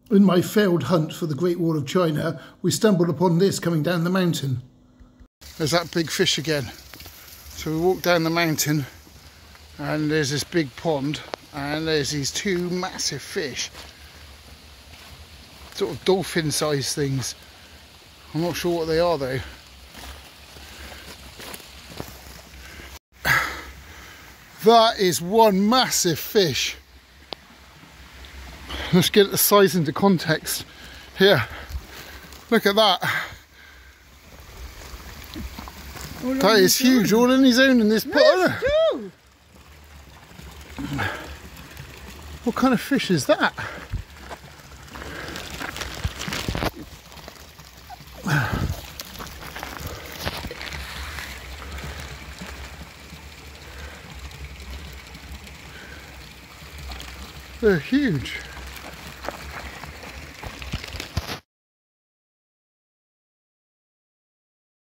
In my failed hunt for the Great Wall of China, we stumbled upon this coming down the mountain. There's that big fish again. So we walked down the mountain and there's this big pond and there's these two massive fish. Sort of dolphin-sized things. I'm not sure what they are though. That is one massive fish. Let's get the size into context. Here, look at that. That is huge, all on his own in this pot. What kind of fish is that? They're huge.